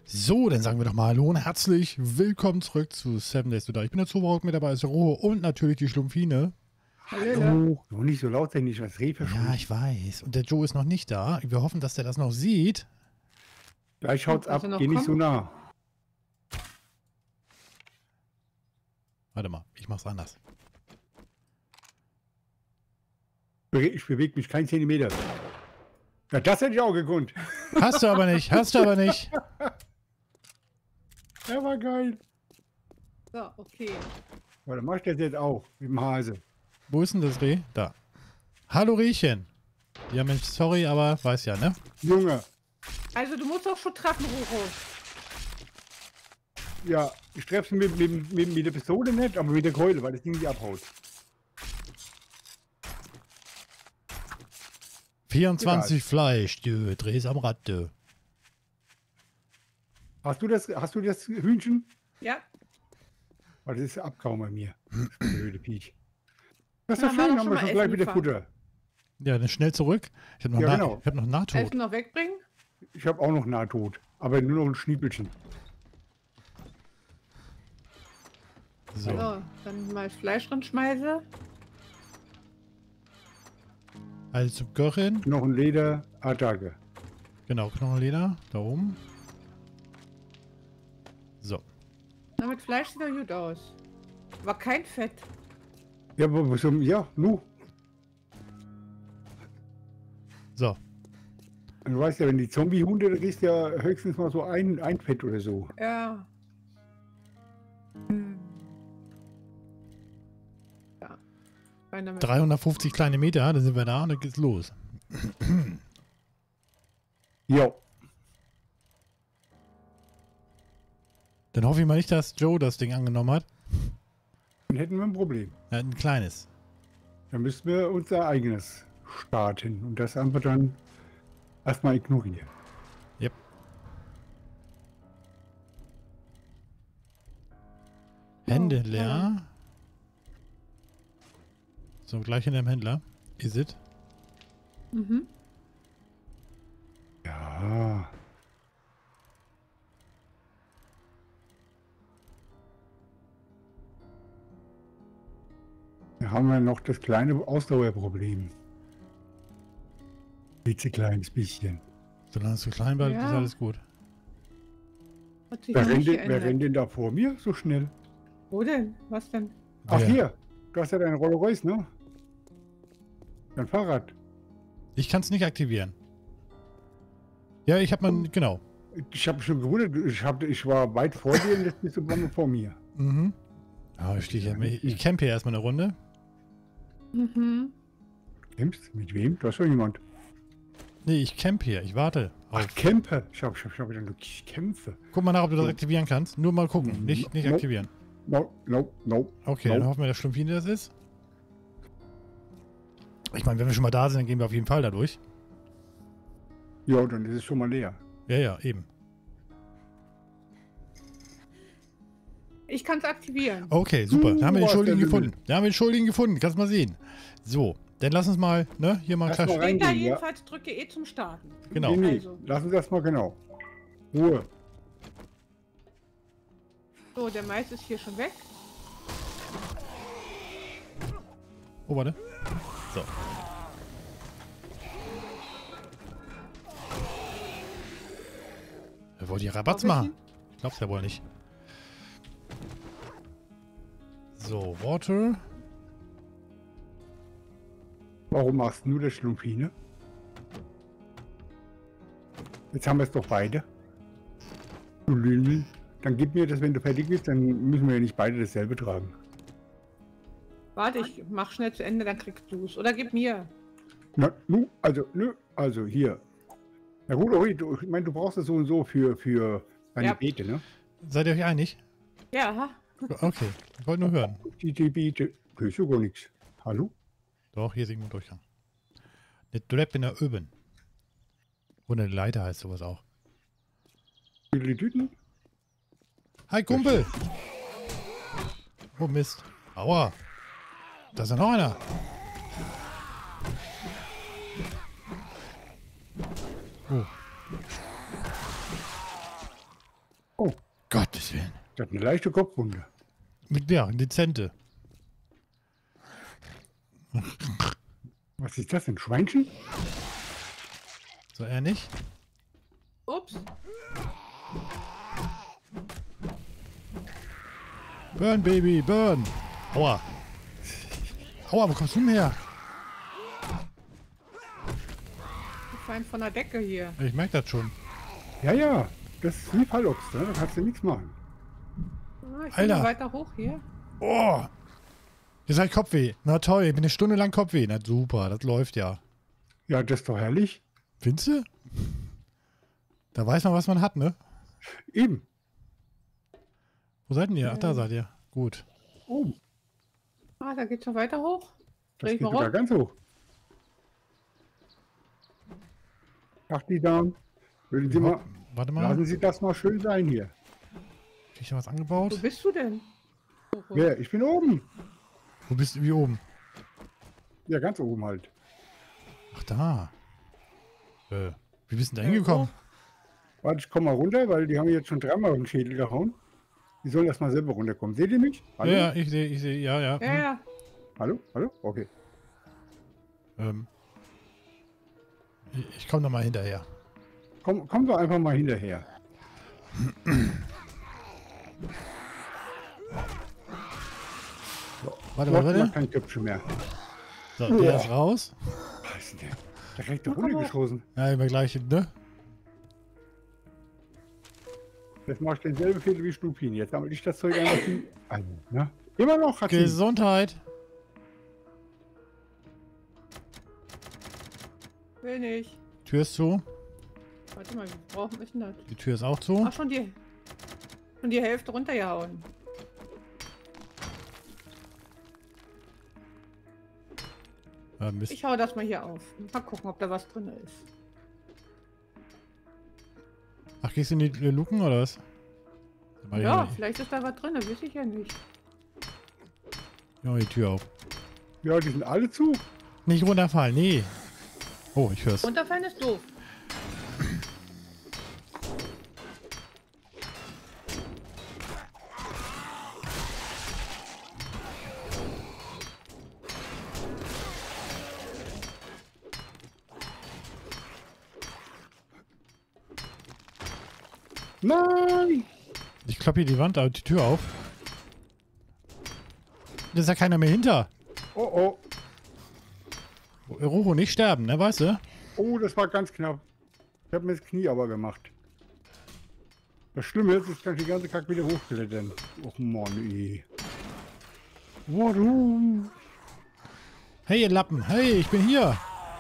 So, dann sagen wir doch mal Hallo und herzlich willkommen zurück zu 7 Days to Die. Ich bin der Zauberrock, mit dabei ist Rohe und natürlich die Schlumpfine. Hallo. Nur nicht so laut, wenn ich was rede. Ja, ich weiß. Und der Joe ist noch nicht da. Wir hoffen, dass der das noch sieht. Gleich schaut's ab, geh nicht so nah. Warte mal, ich mach's anders. Ich bewege mich keinen Zentimeter. Ja, das hätte ich auch gekonnt. Hast du aber nicht, hast du aber nicht. Der war geil. So, okay. Aber dann mach ich das jetzt auch, mit dem Hase. Wo ist denn das Reh? Da. Hallo Rehchen. Ja Mensch, sorry, aber weiß ja, ne? Junge, Also du musst doch schon treffen, Roro. ja, ich treffe mit der Pistole nicht, aber mit der Keule, weil das Ding die abhaut. 24 Fleisch, du drehst am Rad, du. Hast du das Hühnchen? Ja. Weil das ist Abkaum bei mir. Das blöde Piech. Das ist Na, doch war schön, doch haben schon wir mal schon gleich Essen wieder gefahren. Futter. Ja, dann schnell zurück. Ich habe noch, Ja, genau. hab noch Nahtod. Essen noch wegbringen? Ich habe auch noch Nahtod, aber nur noch ein Schniepelchen. So. So, dann mal das Fleisch drin schmeiße. Also zum Görin. Noch ein Leder, Attacke. Genau, Knochenleder. Da oben. So. Na, mit Fleisch sieht doch gut aus. Aber kein Fett. Ja, aber was, ja, nu. So. Du weißt ja, wenn die Zombie-Hunde, da kriegst du ja höchstens mal so ein Fett oder so. Ja. Ja. Rein damit. 350 kleine Meter, dann sind wir da und dann geht's los. Ja. Dann hoffe ich mal nicht, dass Joe das Ding angenommen hat. Dann hätten wir ein Problem. Er hat ein kleines. Dann müssten wir unser eigenes starten und das einfach dann erstmal ignorieren. Yep. Hände Oh, leer. So, gleich hinter dem Händler. Is it? Mhm. Ja. Dann haben wir noch das kleine Ausdauerproblem. Klitzekleines bisschen. Solange es so klein bleibt, Ja. ist alles gut. Hat sich Wer noch rennt, nicht denn, wer geändert. rennt denn da vor mir so schnell? Wo denn? Was denn? Ach Wer? hier, du hast ja deinen Rolls Royce, ne? Dein Fahrrad. Ich kann es nicht aktivieren. Ja, ich habe mal, genau. Ich habe schon gewundert, ich war weit vor dir und jetzt bist du lange vor mir. Mhm. Ja, ich campe hier erstmal eine Runde. Mhm. Kämpfst? Mit wem? Du hast doch jemand. Nee, ich campe hier. Ich warte. Ach, Auf. Kämpfe. Ich hab wieder ich kämpfe. Guck mal nach, ob du das So. aktivieren kannst. Nur mal gucken. Nicht Nope. aktivieren. No. Okay, Nope. dann hoffen wir, dass Schlumpfine das ist. Ich meine, wenn wir schon mal da sind, dann gehen wir auf jeden Fall da durch. Ja, dann ist es schon mal leer. Ja, ja, eben. Ich kann es aktivieren. Okay, super. Da haben wir den Was Schuldigen denn gefunden. Da haben wir den Schuldigen gefunden. Kannst mal sehen. So, dann lass uns mal, ne, hier mal Lass klatschen. mal rein. Da reingehen, ja. jedenfalls drücke E zum Starten. Genau. Nee, Also. lass uns das mal genau. Ruhe. So, der Mais ist hier schon weg. Oh, warte. So. Wollt ihr Rabatz machen? Ich glaub's ja wohl nicht. So, Water. Warum machst du das Schlumpfine? Jetzt haben wir es doch beide. Du Lümel. Dann gib mir das, wenn du fertig bist, dann müssen wir ja nicht beide dasselbe tragen. Warte, ich mach schnell zu Ende, dann kriegst du es. Oder gib mir. Na, also hier. Na gut, ich meine, du brauchst das so und so für deine Ja. Beete, ne? Seid ihr euch einig? Ja, Okay, ich wollte nur hören. Die Beete. Das ist ja gar nichts. Hallo? Doch, hier ist irgendwo ein Durchgang. Eine Treppe nach oben. Oder eine Leiter heißt sowas auch. Die Tüten? Hi, Kumpel! Oh Mist. Aua. Da ist ja noch einer. Oh. Gottes Willen. Das hat eine leichte Kopfwunde. Ja, dezente. Was ist das, ein Schweinchen? So eher nicht? Ups. Burn, Baby, burn. Aua. Aua, wo kommst du denn her? Ich fallen von der Decke hier. Ich merke das schon. Ja, das ist wie Fallobst, ne? Da kannst du nichts machen. Ah, ich Alter. bin weiter hoch hier. Oh. Jetzt habe ich Kopfweh. Na toll, ich bin eine Stunde lang Kopfweh. Na super, das läuft ja. Ja, das ist doch herrlich. Findest du? Da weiß man, was man hat, ne? Eben. Wo seid denn ihr? Ach, da seid ihr. Gut. Oben. Ah, da geht's noch weiter hoch. Das Dreh ich geht mal sogar rum. ganz hoch. Ach, die Damen. Würden Sie mal, Warte mal. lassen Sie das mal schön sein hier. Krieg ich da was angebaut? Wo bist du denn? Wer? Ich bin oben. Wo bist du? Wie oben? Ja, ganz oben halt. Ach, da. Wie bist du denn da hingekommen? Warte, ich komme mal runter, weil die haben jetzt schon dreimal auf den Schädel gehauen. Die sollen erst mal selber runterkommen. Seht ihr mich? Hallo? Ja, ja, ich sehe, ja, ja. Ja, ja. Hallo? Hallo? Okay. Ich komme da mal hinterher. Komm doch einfach mal hinterher. Warte, Macht warte. mal kein Köpfchen mehr. So, der ist raus. Was ist denn der? Der rechte Runde geschossen. Ja, immer gleich, ne? Jetzt mach ich denselben Fehler wie Stupin. Jetzt sammle ich das Zeug einfach ein. Ne? Immer noch hat sie. Gesundheit. Will nicht. Tür ist zu. Warte mal, wie brauchen wir denn das? Die Tür ist auch zu. Ach, schon die Hälfte runtergehauen. Mist. Ich hau das mal hier auf. Mal gucken, ob da was drin ist. Ach, gehst du in die Luken oder was? Ja, vielleicht ist da was drin, weiß ich ja nicht. Ja, die Tür auf. Ja, die sind alle zu. Nicht runterfallen, nee. Oh, ich hör's. Runterfallen ist doof. Nein! Ich klappe hier die Wand, die Tür auf. Da ist ja keiner mehr hinter. Oh, oh. Roho, nicht sterben, ne, weißt du? Oh, das war ganz knapp. Ich habe mir das Knie aber gemacht. Das Schlimme ist, ich kann die ganze Kack wieder hochklettern. Och Mann, ey. Warum? Hey, ihr Lappen, hey, ich bin hier.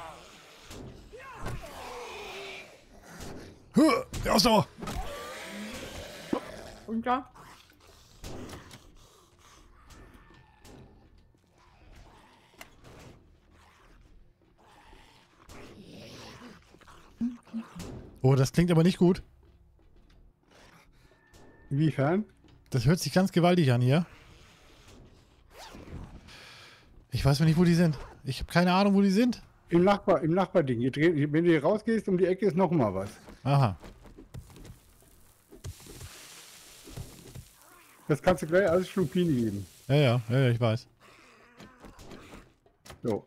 Ja, so. Und da? Oh, das klingt aber nicht gut. Inwiefern? Das hört sich ganz gewaltig an hier. Ich weiß noch nicht, wo die sind. Ich habe keine Ahnung, wo die sind. Im Nachbarding. Wenn du hier rausgehst, um die Ecke ist noch mal was. Aha. Das kannst du gleich alles Schlupini geben. Ja, ich weiß. So.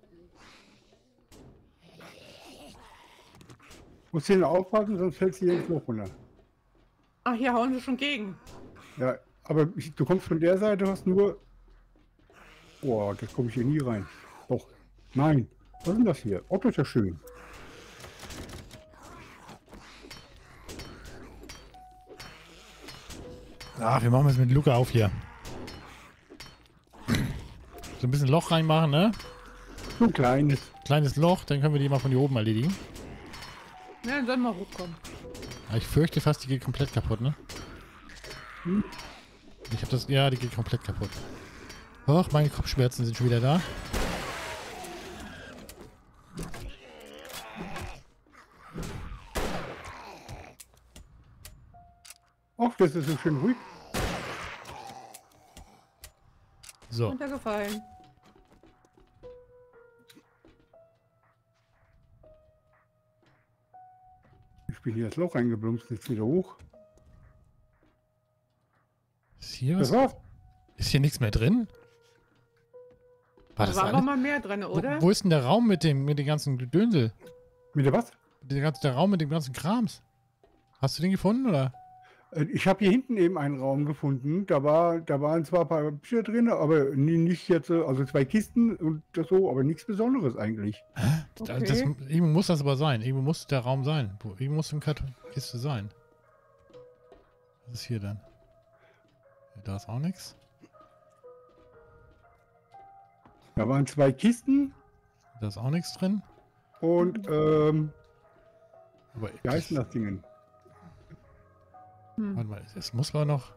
Musst hier noch aufpassen, sonst fällst du hier ins Loch runter. Ach, hier hauen sie schon gegen. Ja, aber du kommst von der Seite, hast nur... Boah, das komme ich hier nie rein. Doch. Nein. Was ist denn das hier? Oh, das ist ja schön. Ach, wir machen jetzt mit Luke auf hier. So ein bisschen Loch reinmachen, ne? So ein kleines. Kleines Loch, dann können wir die mal von hier oben erledigen. Ja, dann sollen wir hochkommen. Aber ich fürchte fast, die geht komplett kaputt, ne? Ich hab das... Ja, die geht komplett kaputt. Och, meine Kopfschmerzen sind schon wieder da. Ach, das ist so schön ruhig. So. Runtergefallen. Ich bin hier das Loch reingeblumpst, jetzt wieder hoch. Ist hier Das was? war's. Ist hier nichts mehr drin? War Da das war aber alles? mal mehr drin, oder? Wo ist denn der Raum mit dem ganzen Gedönsel? Mit der was? Der Raum mit dem ganzen Krams. Hast du den gefunden, oder? Ich habe hier hinten eben einen Raum gefunden. Da waren zwar ein paar Bücher drin, aber nicht jetzt, also 2 Kisten und das so, aber nichts Besonderes eigentlich. Okay. Irgendwo muss das aber sein. Irgendwo muss der Raum sein. Irgendwo muss eine Kiste sein. Was ist hier dann? Da ist auch nichts. Da waren 2 Kisten Da ist auch nichts drin. und, Aber wie heißt denn das Ding? Warte mal, es muss aber noch...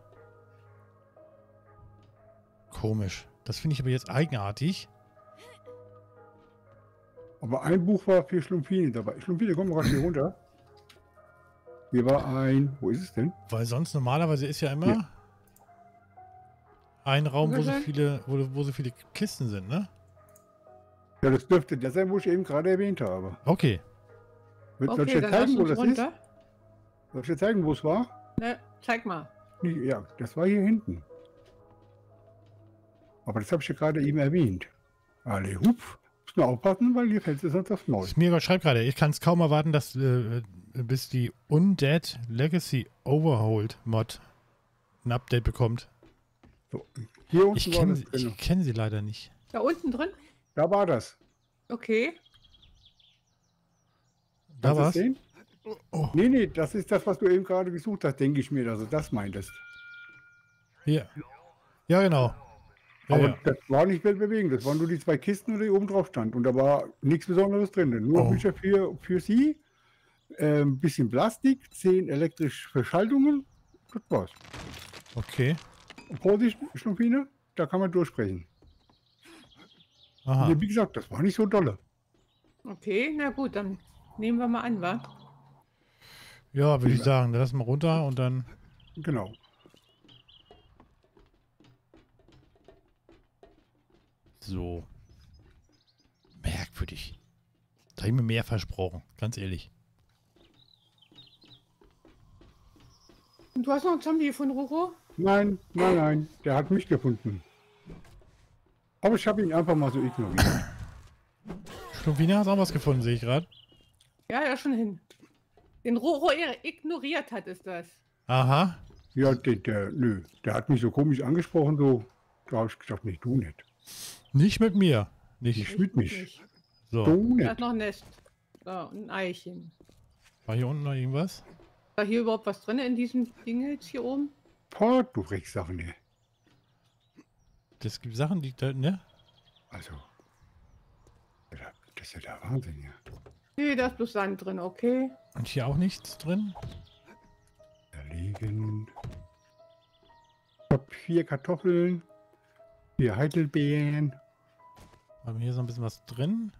Komisch. Das finde ich aber jetzt eigenartig. Aber ein Buch war für Schlumpfine dabei. Schlumpfine, komm mal hier runter. Hier war ein, wo ist es denn? Weil sonst normalerweise ist ja immer Ja. ein Raum, wo so Okay. viele, wo so viele Kisten sind, ne? Ja, das dürfte der sein, wo ich eben gerade erwähnt habe. Okay. Soll ich Okay, dir dann lass zeigen, wo uns das ist? runter. Soll ich dir zeigen, wo es war? Ne, zeig mal. Ja, das war hier hinten. Aber das habe ich ja gerade eben erwähnt. Alle hupf. Muss nur aufpassen, weil hier fällt es sonst aufs Maul. Smirgott schreibt gerade, ich kann es kaum erwarten, dass bis die Undead Legacy Overhauled Mod ein Update bekommt. So, hier unten Ich war kenne das drin. kenn sie leider nicht. Da unten drin? Da war das. Okay. Da Kannst du es war's? sehen? Oh. Nee, das ist das, was du eben gerade gesucht hast, denke ich mir, dass du das meintest. Hier. Ja, genau. Ja, Aber ja. das war nicht weltbewegend. Das waren nur die 2 Kisten, die oben drauf stand. Und da war nichts Besonderes drin. Nur Oh. Bücher für sie. Ein bisschen Plastik, 10 elektrische Verschaltungen. Das war's. Okay. Und Vorsicht, Schlumpfine, da kann man durchsprechen. Aha. Nee, wie gesagt, das war nicht so dolle. Okay, na gut, dann nehmen wir mal an, wa? Ja, würde ich sagen. Dann lass mal runter und dann... Genau. So. Merkwürdig. Da habe ich mir mehr versprochen. Ganz ehrlich. Und du hast noch einen Zombie gefunden, Roro? Nein, der hat mich gefunden. Aber ich habe ihn einfach mal so ignoriert. Schlumpfine hat auch was gefunden, sehe ich gerade. Ja, ja, schon hin. Den Roro ignoriert hat, ist das. Aha. Ja, nö, der hat mich so komisch angesprochen, so. Da habe ich gedacht, nicht du nicht. Nicht mit mir. Nicht. Nicht mit mich. Nicht. So. Du Da nicht. ist noch ein Nest. So, ein Eichen. Ist War hier unten noch irgendwas? da hier überhaupt was drin in diesem Ding jetzt hier oben? Boah, du Drecksachen, ne? Das gibt Sachen, die da, ne? Also. Das ist ja der Wahnsinn, ja. Nee, da ist bloß Sand drin, okay. Und hier auch nichts drin? Da liegen. Ich hab 4 Kartoffeln, 4 Heidelbeeren. Haben wir hier so ein bisschen was drin?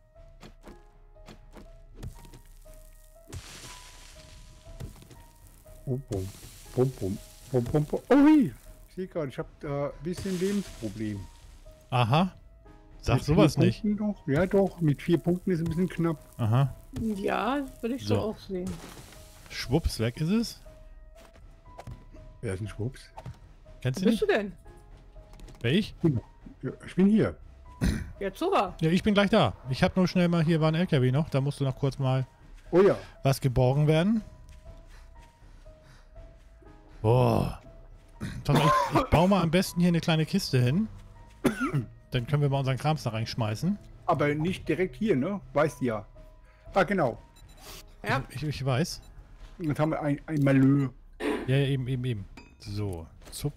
Bum, bum, bum, bum, bum, bum, bum. Oh, wie? Ich sehe gerade, ich habe da ein bisschen Lebensproblem. Aha. Sag Mit sowas 4 nicht. Punkten Doch. Ja, doch, mit 4 Punkten ist ein bisschen knapp. Aha. Ja, das würde ich so So. auch sehen. Schwupps, weg ist es. Wer ist ein Schwupps? Kennst Wo du bist nicht? du denn? Wer ich? Ja, ich bin hier. Jetzt super. Ja, ich bin gleich da. Ich habe nur schnell mal, hier war ein LKW noch. Da musste noch kurz mal Oh ja. was geborgen werden. Boah. Pass mal, ich baue mal am besten hier eine kleine Kiste hin. Dann können wir mal unseren Krams da reinschmeißen. Aber nicht direkt hier, ne? Weißt du ja. Ah, genau. Ja, Ich weiß. Jetzt haben wir ein Malheur. Ja, ja, eben. So. Zup.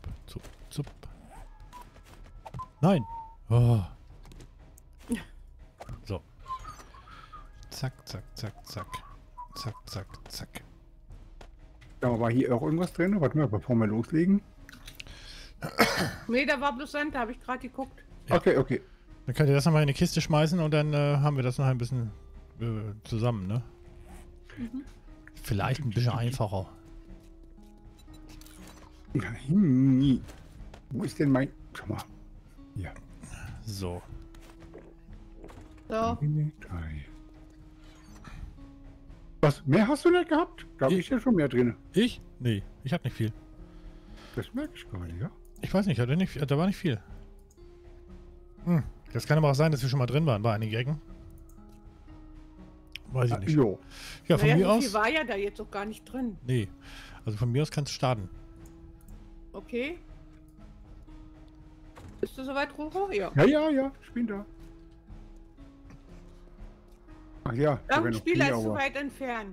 Nein. Oh. So. Zack. Zack. Da war hier auch irgendwas drin. Warte mal, bevor wir loslegen. nee, da war bloß Sand, da habe ich gerade geguckt. Ja. Okay. Dann könnt ihr das nochmal in eine Kiste schmeißen und dann haben wir das noch ein bisschen zusammen, ne? Vielleicht ein bisschen einfacher. Wo ist denn mein... Schau mal. Hier. So. So, 3. Was? Mehr hast du nicht gehabt? Da habe ich ja schon mehr drin. Ich? Nee, ich hab nicht viel. Das merke ich gar nicht, ja? Ich weiß nicht, da war nicht viel. Das kann aber auch sein, dass wir schon mal drin waren bei einigen Ecken. Weiß ich nicht. Jo. Ja, von Naja, mir so aus. viel war ja da jetzt auch gar nicht drin. Nee. Also von mir aus kannst du starten. Okay. Bist du soweit, Roro? Ja. Ja, ich bin da. Ach ja, da Irgendein wäre noch Spieler viel, ist zu aber- weit entfernt.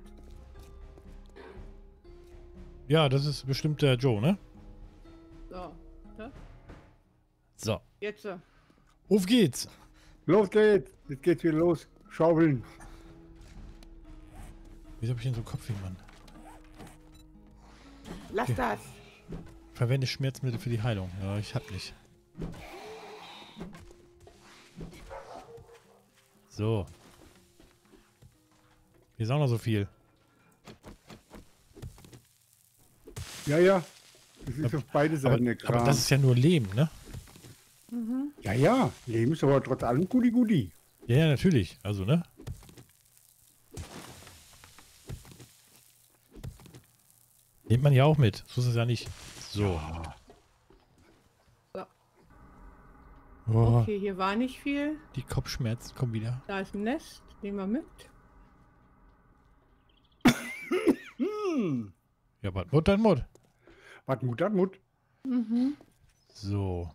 Ja, das ist bestimmt der Joe, ne? So. Ne? So. Jetzt. Auf geht's. Los geht's. Jetzt geht's wieder los. Schaufeln. Wieso hab ich denn so Kopfweh, Mann? Lass Okay. das. Verwende Schmerzmittel für die Heilung. Ja, ich hab nicht. So. Hier ist auch noch so viel. Ja. Das ist auf beide Seiten der Aber Kram. das ist ja nur Lehm, ne? Ja. Leben ist aber trotz allem Gudi. Ja, ja, natürlich. Also, ne? Nimmt man ja auch mit. So ist es ja nicht. So. So. Oh, Okay, hier war nicht viel. die Kopfschmerzen kommen wieder. Da ist ein Nest. Nehmen wir mit. Ja, was Mut, dann Mut. Was Mut hat Mut. Mhm. So.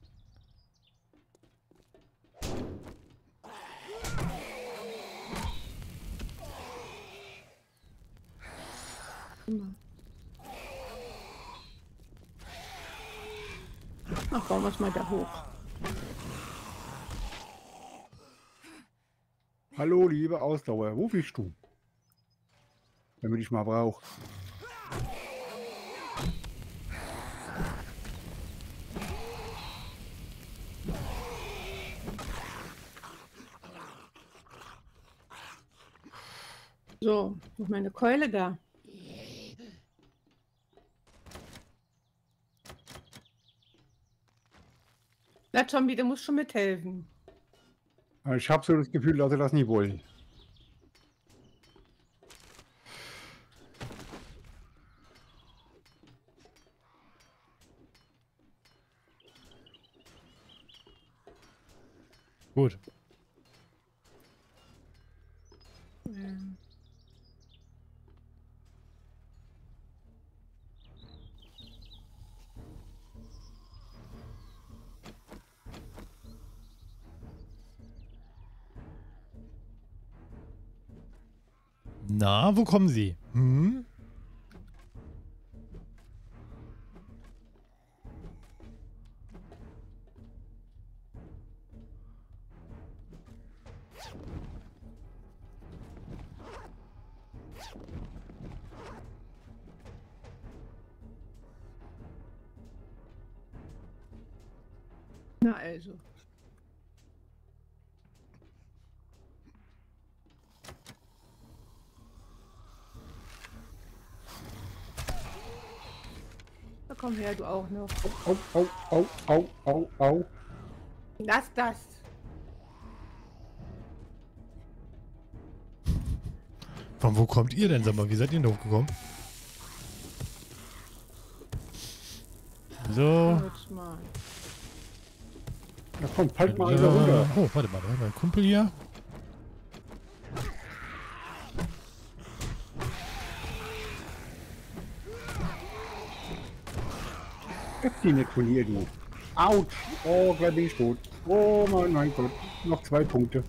Ach, bauen wir es mal da hoch. Hallo, liebe Ausdauer. Wo bist du? Wenn man dich mal braucht. So, wo ist meine Keule da? Na, Zombie, du musst schon mithelfen. Aber ich habe so das Gefühl, dass sie das nie wollen. Gut. Na, wo kommen Sie? Hm? Na also. Da komm her, du auch noch. Au. Lass das. Von wo kommt ihr denn? Sag mal, wie seid ihr denn hochgekommen? So. Jetzt mal. Da kommt halt mal einer runter. Oh, warte mal, da ist mein Kumpel hier. Gib die nicht von hier, du. Autsch. Oh, gleich bin ich tot. Oh mein Gott. Noch 2 Punkte.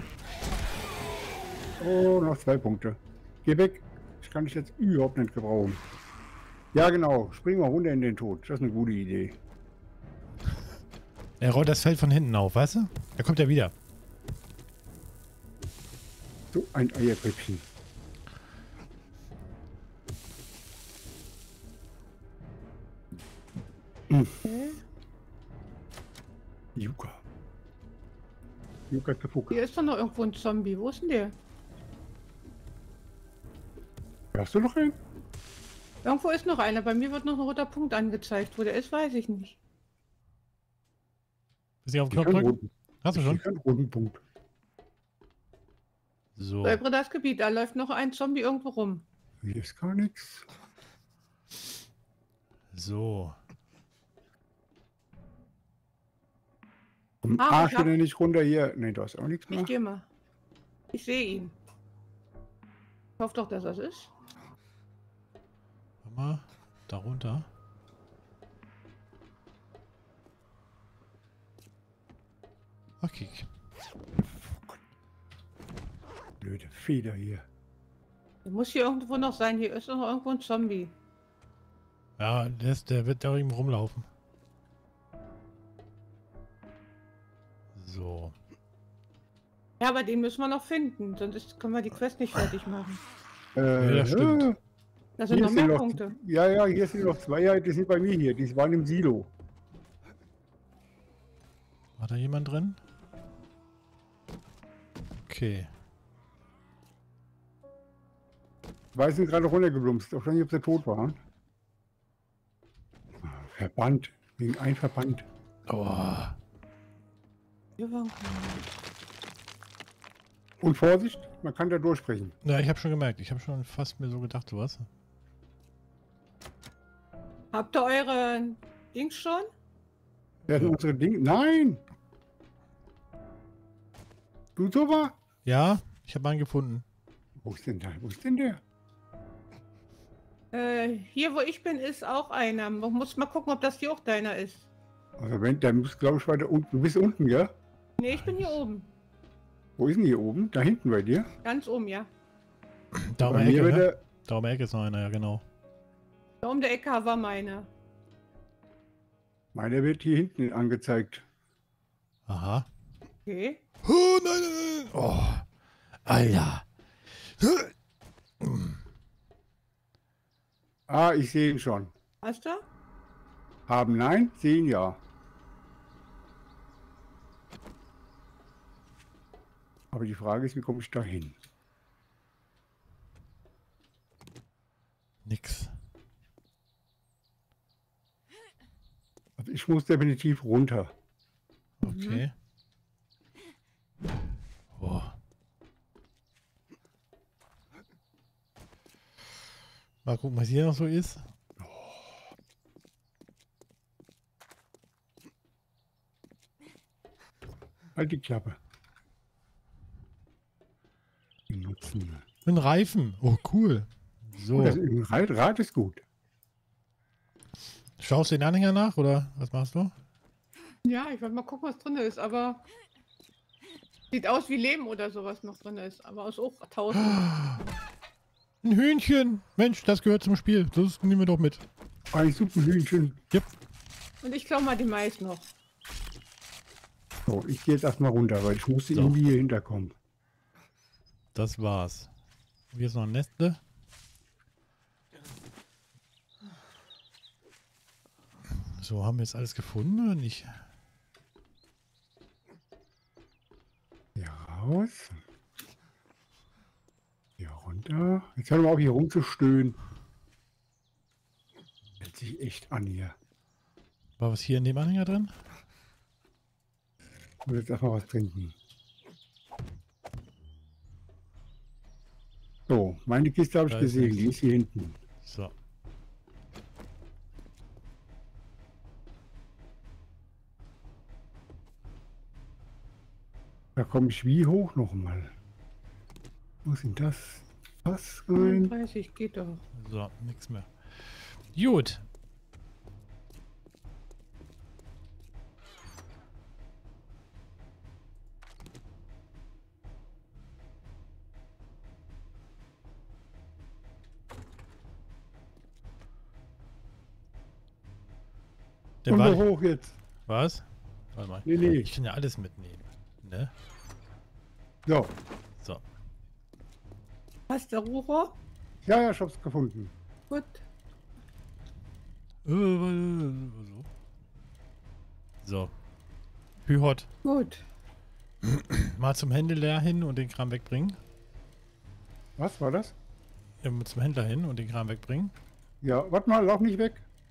Oh, noch 2 Punkte. Geh weg. Ich kann dich jetzt überhaupt nicht gebrauchen. Ja, genau. Spring mal runter in den Tod. Das ist eine gute Idee. Er rollt das Feld von hinten auf, weißt du? Da kommt er wieder. So ein Eierpöppchen. Okay. Juka. Juka Kafuka. Hier ist doch noch irgendwo ein Zombie. Wo ist denn der? Hast du noch einen? Irgendwo ist noch einer. Bei mir wird noch ein roter Punkt angezeigt. Wo der ist, weiß ich nicht. Bist du auf den Ich Knopf kann drücken? roten. Hast du Ich schon? kann roten Punkt. So. Säubere das Gebiet. Da läuft noch ein Zombie irgendwo rum. Hier ist gar nichts. So. Ah, ich Arsch wieder nicht runter hier. Ne, da ist auch nichts mehr. Ich gehe mal. Ich sehe ihn. Ich hoffe doch, dass das ist. Warte mal, da runter. Okay. Blöde Feder hier. Der muss hier irgendwo noch sein. Hier ist noch irgendwo ein Zombie. Ja, der wird da irgendwo rumlaufen. So. Ja, aber den müssen wir noch finden. Können wir die Quest nicht fertig machen. das stimmt. Das sind Hier noch sind mehr Punkte. Ja, ja, hier sind noch zwei. Ja, die sind bei mir hier. Die waren im Silo. War da jemand drin? Okay. Zwei sind gerade runtergeblumpst. Auch schon, ob sie tot waren. Verband. Wegen ein Verband. Oh. Hier waren Und Vorsicht, man kann da durchsprechen. Ja, ich habe schon gemerkt. Ich habe schon fast mir so gedacht, sowas. Habt ihr eure Dings schon? Ja, sind unsere Dinge. Nein! Du super? Ja, ich habe einen gefunden. Wo ist denn der? Wo ist denn der? Hier, wo ich bin, ist auch einer. Man muss mal gucken, ob das hier auch deiner ist. Also wenn, der muss glaube ich weiter unten. Du bist unten, ja? Nee, ich bin hier oben. Wo ist denn hier oben? Da hinten bei dir? Ganz oben, ja. Da um Bei der mir Ecke, wird ne? der, Da um der Ecke ist noch einer, ja genau. Da um der Ecke war meiner. meiner wird hier hinten angezeigt. Aha. Okay. Oh, nein, nein, nein. Oh. Alter. Ah, ich sehe ihn schon. Hast du? Haben nein, sehen ja. Aber die Frage ist, wie komme ich da hin? Nix. Also ich muss definitiv runter. Okay. Oh. Mal gucken, was hier noch so ist. Halt die Klappe. Benutzen. Ein Reifen. Oh, cool. So. Das Rad ist gut. Schaust du den Anhänger nach oder was machst du? Ja, ich wollte mal gucken, was drin ist, aber sieht aus wie Leben oder sowas noch drin ist, aber aus auch 1000. Ein Hühnchen. Mensch, das gehört zum Spiel. Das nehmen wir doch mit. Ein Suppenhühnchen. Yep. Und ich glaube mal die Mais noch. So, ich gehe jetzt erstmal runter, weil ich muss So. irgendwie hier hinterkommen. Das war's. Hier ist noch ein Nestle. So, haben wir jetzt alles gefunden oder nicht? Hier raus. Hier runter. Jetzt hör mal auf, hier rumzustöhnen. Hält sich echt an hier. War was hier in dem Anhänger drin? Ich muss jetzt erstmal was trinken. So, meine Kiste habe ich Da ist gesehen. nichts. Die ist hier hinten. So. Da komme ich wie hoch nochmal? Wo ist denn das? Was rein? 30 geht doch. So, nichts mehr. Gut. Der Komm war, doch hoch jetzt. was? Warte mal. Nee, nee. Ich kann ja alles mitnehmen. Ne? So. So. Hast du Rucher? Ja, ja, ich hab's gefunden. Gut. So. So. Hühot. Gut. Mal zum Händler hin und den Kram wegbringen. Was war das? Ja, zum Händler hin und den Kram wegbringen. Ja, warte mal, lauf nicht weg.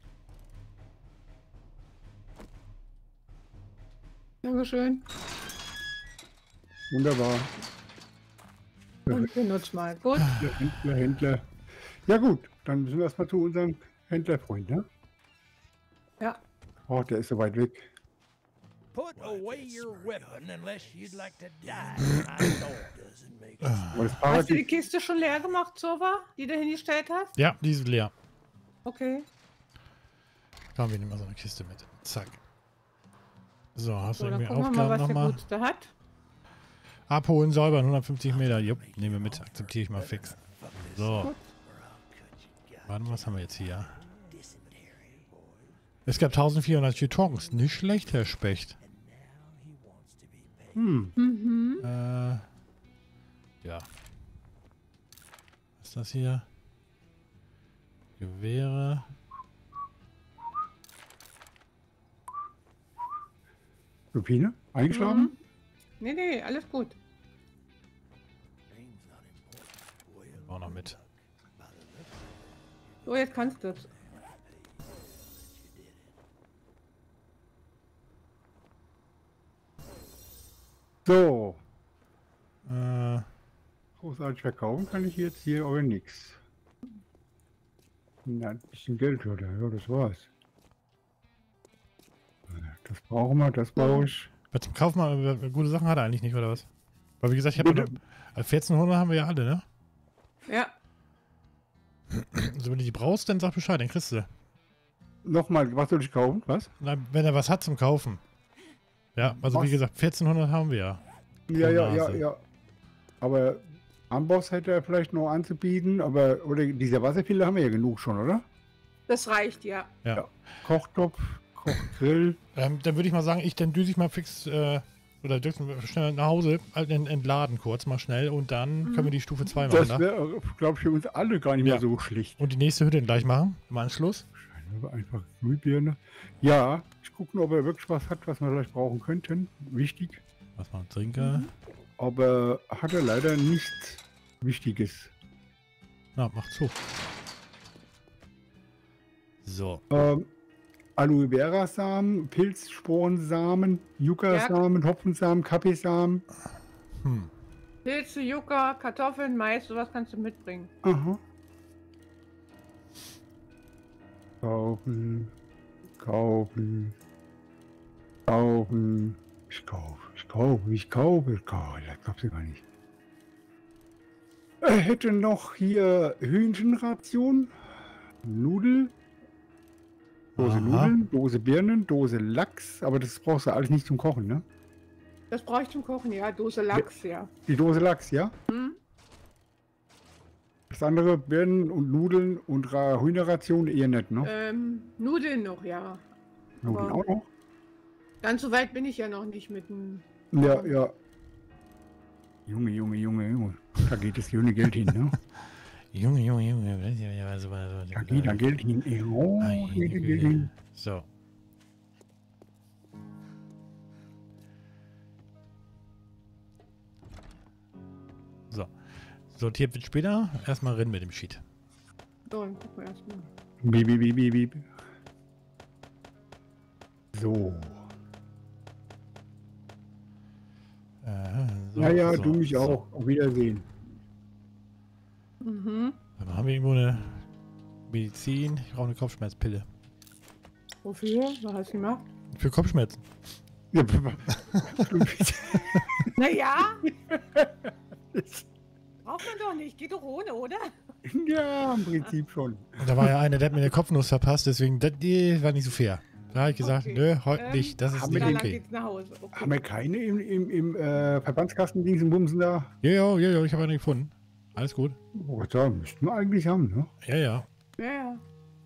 Dankeschön. Wunderbar. Und benutzt mal. Gut. Der Händler, Händler. Ja gut, dann müssen wir erstmal zu unserem Händlerfreund, ne? Ja. Oh, der ist so weit weg. put away your weapon unless you'd like to die in my door. Aber das Hast Fahrrad du die ist, Kiste schon leer gemacht, Sova, die du hingestellt hast? Ja, die ist leer. Okay. Komm, wir nehmen mal so eine Kiste mit. Zack. So, hast du So, dann irgendwie gucken wir mal, Aufgaben was der nochmal? Gutste hat. Abholen, säubern, 150 Meter. Jupp, nehmen wir mit. Akzeptiere ich mal fix. So. Warte, was haben wir jetzt hier? Es gab 1400 Jetons. Nicht schlecht, Herr Specht. Mhm. Ja. Was ist das hier? Gewehre. Lupine, eingeschlafen? Mhm. Nee, alles gut. Auch noch mit. So, jetzt kannst du es. So, Äh, großartig verkaufen kann ich jetzt hier aber nichts. Na, ein bisschen Geld, oder? Ja, das war's. Das brauchen wir, das brauche ich. was zum Kaufen mal, gute Sachen hat er eigentlich nicht, oder was? Weil wie gesagt, ich habe Bitte? 1400 haben wir ja alle, ne? Ja. Also wenn du die brauchst, dann sag Bescheid, dann kriegst du. Nochmal, was soll ich kaufen? Was? Na, wenn er was hat zum Kaufen. Ja, also wie Was? gesagt, 1400 haben wir ja. Nase. Ja. Aber Amboss hätte er vielleicht noch anzubieten, aber oder dieser Wasserfilter haben wir ja genug schon, oder? Das reicht, ja. Ja. Kochtopf, Kochgrill. Dann würde ich mal sagen, dann düse ich mal fix, oder schnell nach Hause, entladen kurz mal schnell und dann können wir die Stufe 2 machen. Das Ne? wäre, glaube ich, für uns alle gar nicht Ja. mehr so schlecht. Und die nächste Hütte gleich machen, im Anschluss. Aber einfach Glühbirne. Ja, ich gucke nur, ob er wirklich was hat, was wir vielleicht brauchen könnten. Wichtig. Was mal Trinker. Aber hat er leider nichts Wichtiges. Na, mach zu. So. Aloe Vera Samen, Pilzsporensamen, Yucca-Samen, Hopfensamen, Kaffeesamen. Pilze, Yucca, Kartoffeln, Mais, sowas kannst du mitbringen. Aha. Kaufen. Ich kaufe. Das glaubst du gar nicht. Er hätte noch hier Hühnchenration, Nudel, Dose Aha. Nudeln, Dose Birnen, Dose Lachs, aber das brauchst du alles nicht zum Kochen, ne? Das brauche ich zum Kochen, ja. Dose Lachs, ja. Die Dose Lachs, ja? Hm? Das andere Birnen und Nudeln und Hühnerration eher nicht, ne? Nudeln noch, ja. Nudeln aber- auch noch? Ganz so weit bin ich ja noch nicht mit dem... Ja. Junge. Da geht das schöne Geld hin, ne? Junge. Da geht da Geld hin. Oh, da geht das Geld hin. So. So. Sortiert wird später. Erstmal rennen mit dem Sheet. So, dann gucken wir erstmal. Bieb. So. So, Ja, so, du mich so. auch. Auf Wiedersehen. Mhm. Dann haben wir irgendwo eine Medizin. Ich brauche eine Kopfschmerzpille. Wofür? Was hast du gemacht? Für Kopfschmerzen. Ja, Naja. Braucht man doch nicht. Geht doch ohne, oder? ja, im Prinzip schon. Und da war ja einer, der hat mir eine Kopfnuss verpasst, deswegen, die war nicht so fair. Da habe ich gesagt, Okay. nö, heute nicht, das ist haben nicht wir Da lang okay. geht's nach Hause. Okay. Haben wir keine im Verbandskasten-Dings im Bumsen da? Jo, ich habe eine gefunden. Alles gut. Oh, da müssten wir eigentlich haben, ne? Ja. Ja, ja.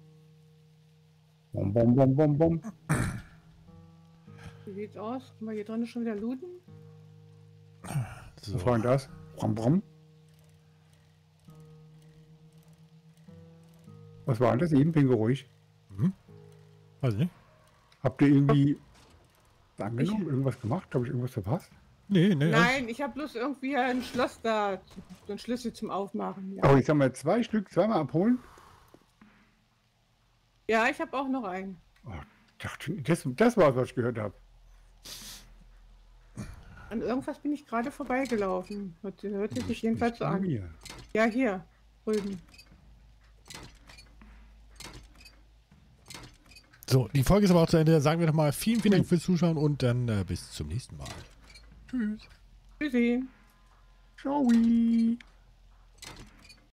Bom. Wie sieht's aus? Können wir hier drin schon wieder looten? So. Was war denn das? Brom. Was war denn das eben für ein Geräusch? Weiß ich nicht. Habt ihr irgendwie angenommen, irgendwas gemacht? Habe ich irgendwas verpasst? Nee, Nein, ich habe bloß irgendwie ein Schloss da. So ein Schlüssel zum Aufmachen. Ja, Oh, jetzt haben wir 2 Stück, zweimal abholen. ja ich habe auch noch einen. Oh, dachte, das war, was ich gehört habe. An irgendwas bin ich gerade vorbeigelaufen. Hört sich jedenfalls so an. Ja, hier. Drüben. So, die Folge ist aber auch zu Ende. Sagen wir doch mal vielen Dank fürs Zuschauen und dann bis zum nächsten Mal. Tschüss. Tschüssi. Ciao.